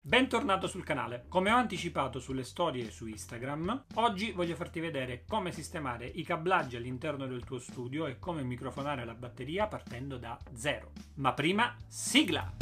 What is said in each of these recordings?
Bentornato sul canale. Come ho anticipato sulle storie su Instagram, oggi voglio farti vedere come sistemare i cablaggi all'interno del tuo studio e come microfonare la batteria partendo da zero. Ma prima, sigla!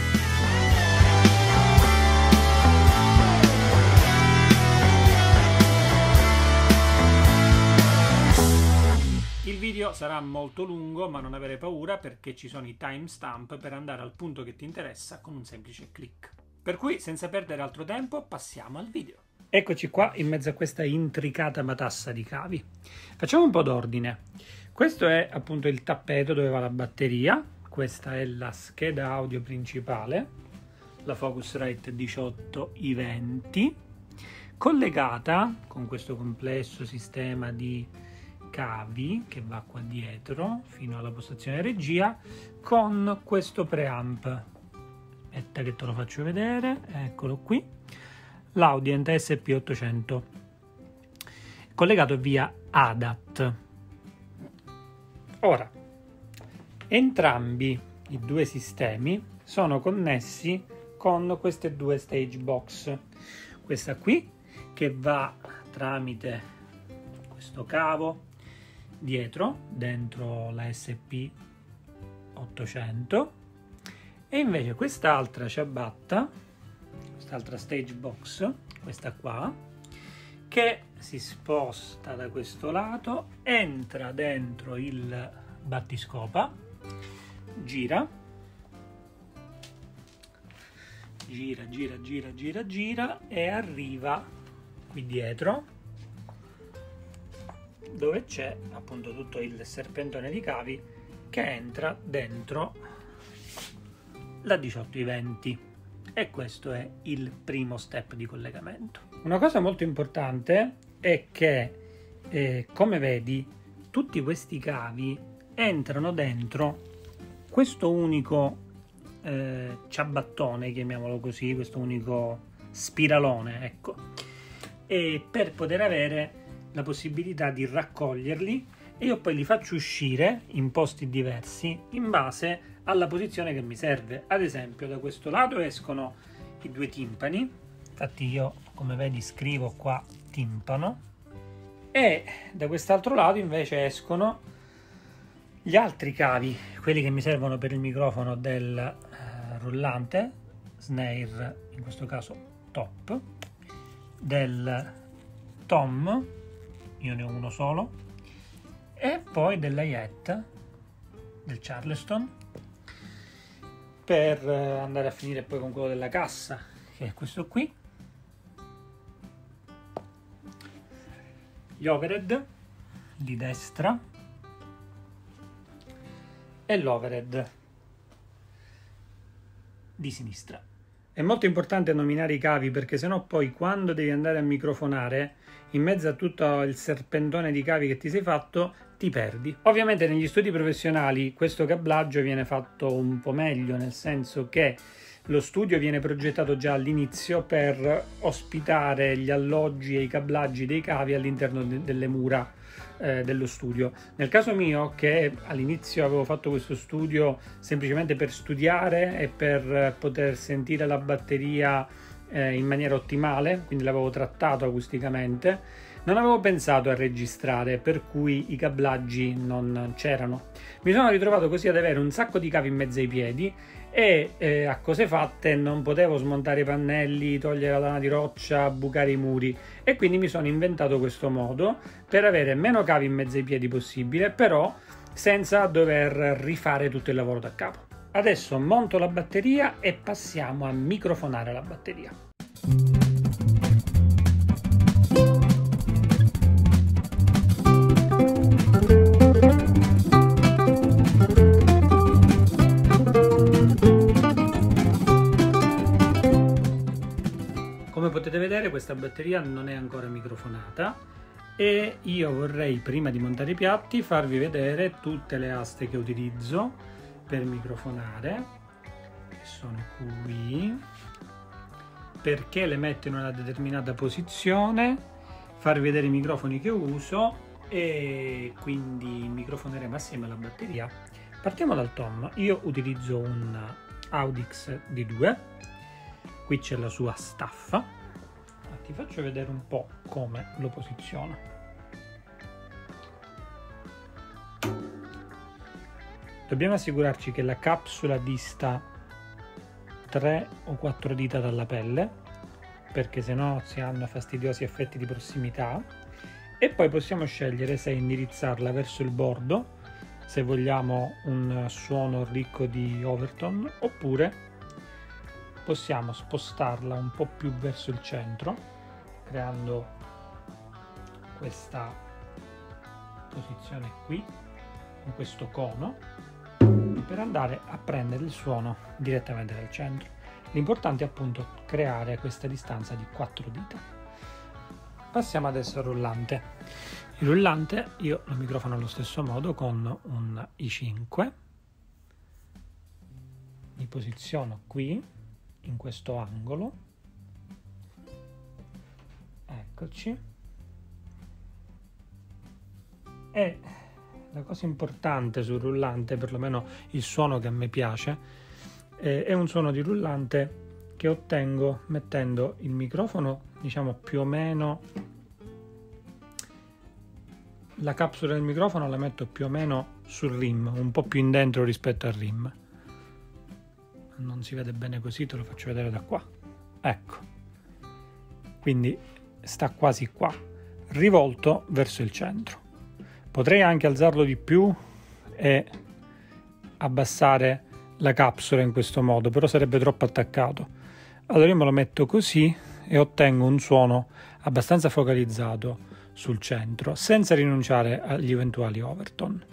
Il video sarà molto lungo, ma non avere paura perché ci sono i timestamp per andare al punto che ti interessa con un semplice click. Per cui, senza perdere altro tempo, passiamo al video. Eccoci qua in mezzo a questa intricata matassa di cavi. Facciamo un po' d'ordine. Questo è appunto il tappeto dove va la batteria. Questa è la scheda audio principale, la Focusrite 18i20, collegata con questo complesso sistema di cavi che va qua dietro fino alla postazione regia con questo preamp. Aspetta che te lo faccio vedere, eccolo qui, l'Audient SP800, collegato via ADAT. Ora, entrambi i due sistemi sono connessi con queste due stage box, questa qui che va tramite questo cavo dietro, dentro la SP800, e invece quest'altra ciabatta, quest'altra stage box, questa qua, che si sposta da questo lato, entra dentro il battiscopa, gira, e arriva qui dietro, dove c'è appunto tutto il serpentone di cavi che entra dentro la 18i20, e questo è il primo step di collegamento. Una cosa molto importante è che come vedi tutti questi cavi entrano dentro questo unico ciabattone, chiamiamolo così, questo unico spiralone, ecco, e per poter avere la possibilità di raccoglierli, e io poi li faccio uscire in posti diversi in base alla posizione che mi serve. Ad esempio da questo lato escono i due timpani, infatti io come vedi scrivo qua timpano, e da quest'altro lato invece escono gli altri cavi, quelli che mi servono per il microfono del rullante, snare in questo caso top, del tom, io ne ho uno solo, e poi della hi-hat del Charleston, per andare a finire poi con quello della cassa, che è questo qui, gli overhead di destra e l'overhead di sinistra. È molto importante nominare i cavi, perché sennò poi quando devi andare a microfonare, in mezzo a tutto il serpentone di cavi che ti sei fatto, ti perdi. Ovviamente negli studi professionali questo cablaggio viene fatto un po' meglio, nel senso che lo studio viene progettato già all'inizio per ospitare gli alloggi e i cablaggi dei cavi all'interno delle mura dello studio. Nel caso mio, che all'inizio avevo fatto questo studio semplicemente per studiare e per poter sentire la batteria in maniera ottimale, quindi l'avevo trattato acusticamente, non avevo pensato a registrare, per cui i cablaggi non c'erano. Mi sono ritrovato così ad avere un sacco di cavi in mezzo ai piedi e a cose fatte non potevo smontare i pannelli, togliere la lana di roccia, bucare i muri, e quindi mi sono inventato questo modo per avere meno cavi in mezzo ai piedi possibile, però senza dover rifare tutto il lavoro da capo. Adesso monto la batteria e passiamo a microfonare la batteria. Come potete vedere, questa batteria non è ancora microfonata, e io vorrei, prima di montare i piatti, farvi vedere tutte le aste che utilizzo per microfonare, che sono qui, perché le metto in una determinata posizione, farvi vedere i microfoni che uso, e quindi microfoneremo assieme alla batteria. Partiamo dal tom. Io utilizzo un Audix D2, qui c'è la sua staffa. Ti faccio vedere un po' come lo posiziono. Dobbiamo assicurarci che la capsula dista 3 o 4 dita dalla pelle, perché sennò si hanno fastidiosi effetti di prossimità, e poi possiamo scegliere se indirizzarla verso il bordo, se vogliamo un suono ricco di overtone, oppure possiamo spostarla un po' più verso il centro, creando questa posizione qui, con questo cono, per andare a prendere il suono direttamente dal centro. L'importante è appunto creare questa distanza di 4 dita. Passiamo adesso al rullante. Il rullante io lo microfono allo stesso modo con un i5, mi posiziono qui in questo angolo, eccoci, e la cosa importante sul rullante, perlomeno il suono che a me piace, è un suono di rullante che ottengo mettendo il microfono, diciamo più o meno, la capsula del microfono la metto più o meno sul rim, un po' più in dentro rispetto al rim. Non si vede bene così, te lo faccio vedere da qua. Ecco, quindi sta quasi qua, rivolto verso il centro. Potrei anche alzarlo di più e abbassare la capsula in questo modo, però sarebbe troppo attaccato. Allora io me lo metto così e ottengo un suono abbastanza focalizzato sul centro, senza rinunciare agli eventuali overtone.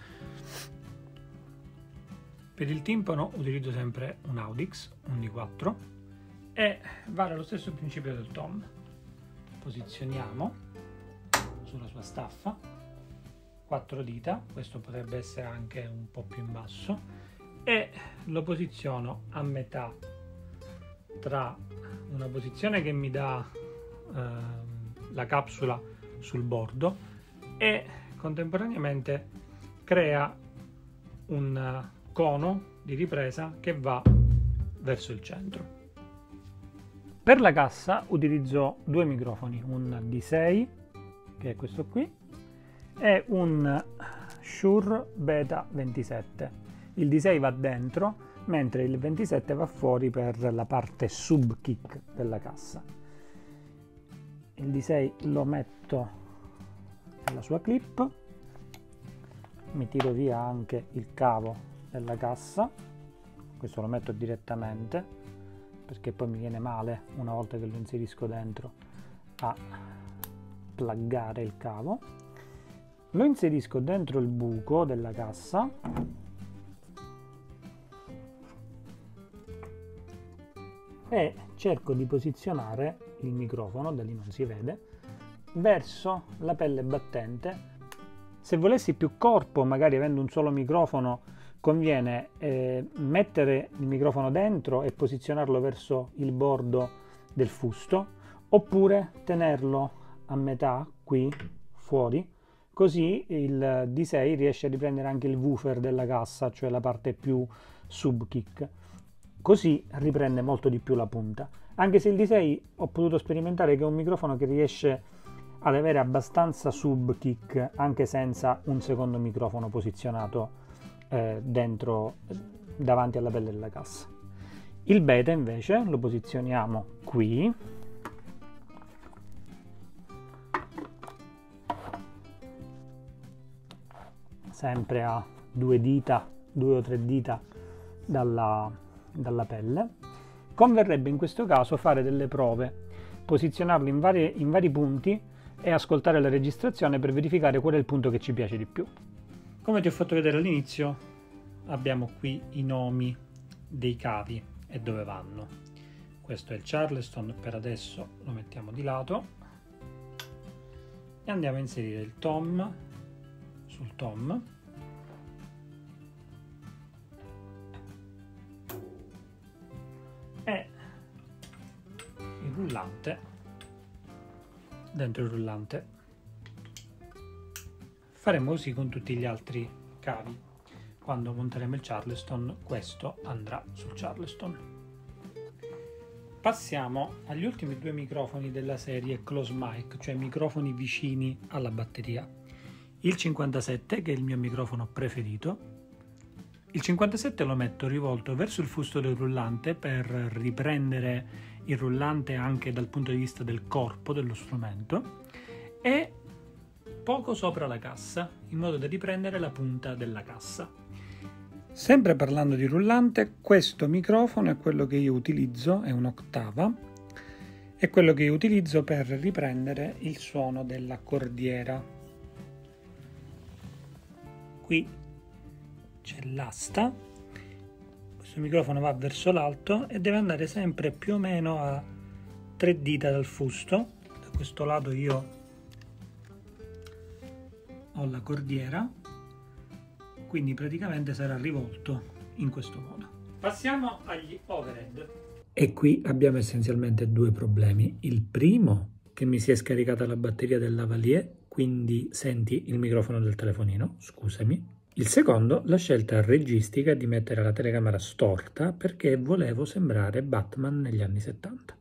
Per il timpano utilizzo sempre un Audix, un D4, e vale lo stesso principio del tom. Posizioniamo sulla sua staffa 4 dita, questo potrebbe essere anche un po' più in basso, e lo posiziono a metà tra una posizione che mi dà la capsula sul bordo e contemporaneamente crea un cono di ripresa che va verso il centro. Per la cassa utilizzo due microfoni, un D6 che è questo qui e un Shure Beta 27. Il D6 va dentro mentre il 27 va fuori per la parte sub kick della cassa. Il D6 lo metto nella sua clip, mi tiro via anche il cavo della cassa, questo lo metto direttamente perché poi mi viene male una volta che lo inserisco dentro a pluggare il cavo. Lo inserisco dentro il buco della cassa e cerco di posizionare il microfono, da lì non si vede, verso la pelle battente. Se volessi più corpo, magari avendo un solo microfono, conviene mettere il microfono dentro e posizionarlo verso il bordo del fusto, oppure tenerlo a metà qui fuori, così il D6 riesce a riprendere anche il woofer della cassa, cioè la parte più sub kick, così riprende molto di più la punta. Anche se il D6 ho potuto sperimentare che è un microfono che riesce ad avere abbastanza sub kick anche senza un secondo microfono posizionato dentro, davanti alla pelle della cassa. Il Beta invece lo posizioniamo qui, sempre a 2 dita, 2 o 3 dita dalla pelle. Converrebbe in questo caso fare delle prove, posizionarlo in vari punti e ascoltare la registrazione per verificare qual è il punto che ci piace di più. Come ti ho fatto vedere all'inizio, abbiamo qui i nomi dei cavi e dove vanno. Questo è il Charleston, per adesso lo mettiamo di lato e andiamo a inserire il tom sul tom, e il rullante dentro il rullante. Faremo così con tutti gli altri cavi. Quando monteremo il Charleston, questo andrà sul Charleston. Passiamo agli ultimi due microfoni della serie Close Mic, cioè microfoni vicini alla batteria. Il 57, che è il mio microfono preferito. Il 57 lo metto rivolto verso il fusto del rullante per riprendere il rullante anche dal punto di vista del corpo dello strumento, e poco sopra la cassa, in modo da riprendere la punta della cassa. Sempre parlando di rullante, questo microfono è quello che io utilizzo, è un ottava, è quello che io utilizzo per riprendere il suono della cordiera. Qui c'è l'asta, questo microfono va verso l'alto e deve andare sempre più o meno a 3 dita dal fusto. Da questo lato io ho la cordiera, quindi praticamente sarà rivolto in questo modo. Passiamo agli overhead. E qui abbiamo essenzialmente due problemi. Il primo, che mi si è scaricata la batteria del lavalier, quindi senti il microfono del telefonino, scusami. Il secondo, la scelta registica di mettere la telecamera storta perché volevo sembrare Batman negli anni 70.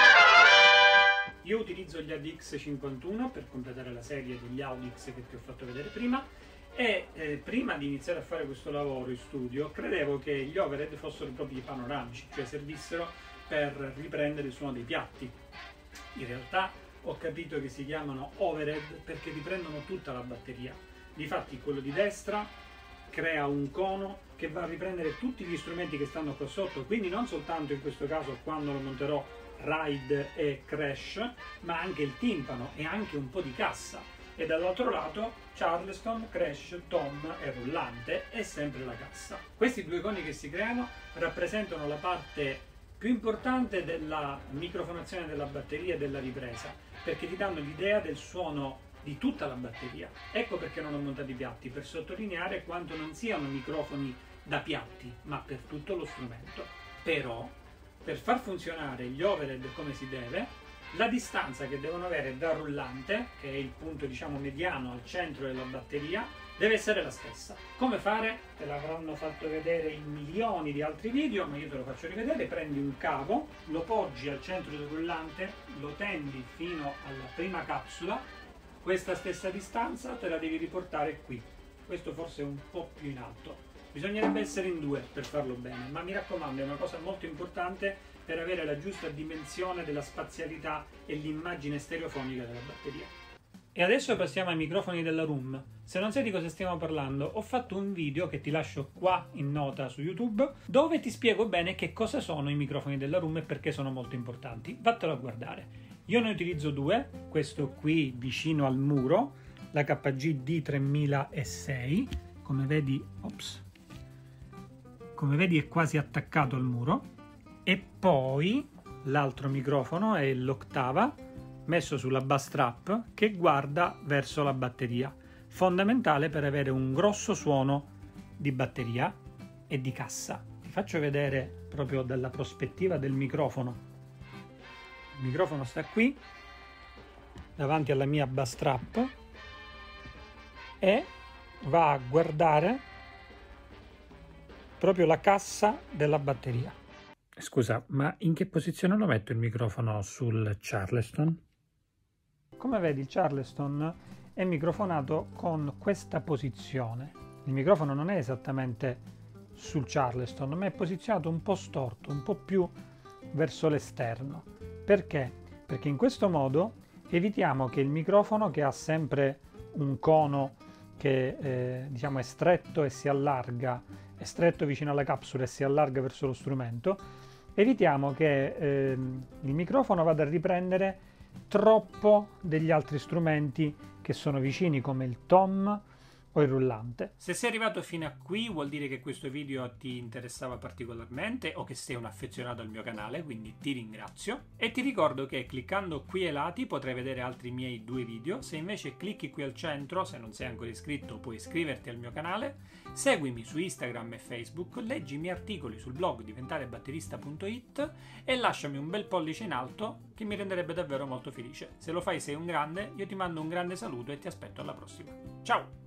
Io utilizzo gli ADX51 per completare la serie degli Audix che ti ho fatto vedere prima. E prima di iniziare a fare questo lavoro in studio credevo che gli overhead fossero proprio i panoramici, cioè servissero per riprendere il suono dei piatti. In realtà ho capito che si chiamano overhead perché riprendono tutta la batteria. Difatti quello di destra crea un cono che va a riprendere tutti gli strumenti che stanno qua sotto, quindi non soltanto in questo caso quando lo monterò ride e crash, ma anche il timpano e anche un po' di cassa. E dall'altro lato Charleston, crash, tom e rullante e sempre la cassa. Questi due coni che si creano rappresentano la parte più importante della microfonazione della batteria e della ripresa, perché ti danno l'idea del suono di tutta la batteria. Ecco perché non ho montato i piatti, per sottolineare quanto non siano microfoni da piatti, ma per tutto lo strumento. Però, per far funzionare gli overhead come si deve, la distanza che devono avere dal rullante, che è il punto diciamo mediano al centro della batteria, deve essere la stessa. Come fare? Te l'avranno fatto vedere in milioni di altri video, ma io te lo faccio rivedere. Prendi un cavo, lo poggi al centro del rullante, lo tendi fino alla prima capsula, questa stessa distanza te la devi riportare qui. Questo forse è un po' più in alto. Bisognerebbe essere in due per farlo bene, ma mi raccomando, è una cosa molto importante per avere la giusta dimensione della spazialità e l'immagine stereofonica della batteria. E adesso passiamo ai microfoni della Room. Se non sai di cosa stiamo parlando, ho fatto un video che ti lascio qua in nota su YouTube, dove ti spiego bene che cosa sono i microfoni della Room e perché sono molto importanti. Vattelo a guardare. Io ne utilizzo due, questo qui vicino al muro, la KG D3006, come vedi, è quasi attaccato al muro. E poi l'altro microfono è l'ottava messo sulla bass trap che guarda verso la batteria, fondamentale per avere un grosso suono di batteria e di cassa. Ti faccio vedere proprio dalla prospettiva del microfono. Il microfono sta qui davanti alla mia bass trap e va a guardare proprio la cassa della batteria. Scusa, ma in che posizione lo metto il microfono sul Charleston? Come vedi, il Charleston è microfonato con questa posizione. Il microfono non è esattamente sul Charleston, ma è posizionato un po' storto, un po' più verso l'esterno. Perché? Perché in questo modo evitiamo che il microfono, che ha sempre un cono che diciamo è stretto e si allarga, è stretto vicino alla capsula e si allarga verso lo strumento, evitiamo che il microfono vada a riprendere troppo degli altri strumenti che sono vicini, come il tom o il rullante. Se sei arrivato fino a qui vuol dire che questo video ti interessava particolarmente o che sei un affezionato al mio canale, quindi ti ringrazio. E ti ricordo che cliccando qui ai lati potrai vedere altri miei 2 video. Se invece clicchi qui al centro, se non sei ancora iscritto, puoi iscriverti al mio canale. Seguimi su Instagram e Facebook, leggi i miei articoli sul blog diventarebatterista.it e lasciami un bel pollice in alto che mi renderebbe davvero molto felice. Se lo fai sei un grande, io ti mando un grande saluto e ti aspetto alla prossima. Ciao!